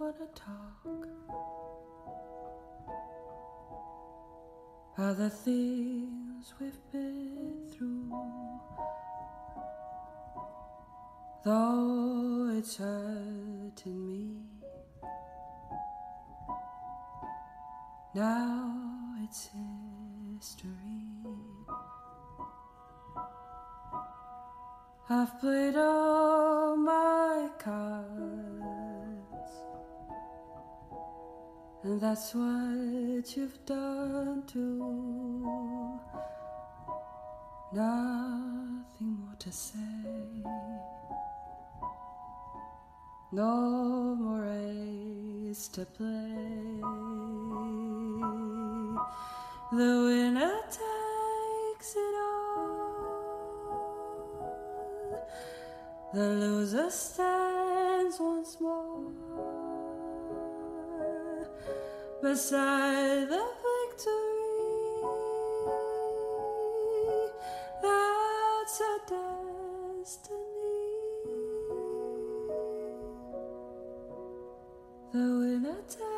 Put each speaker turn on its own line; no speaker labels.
wanna talk about the things we've been through, though it's hurting me. Now it's history. I've played all my cards, and that's what you've done too. Nothing more to say, no more race to play. The winner takes it all, the loser stands once more beside the victory. That's our destiny. The winner takes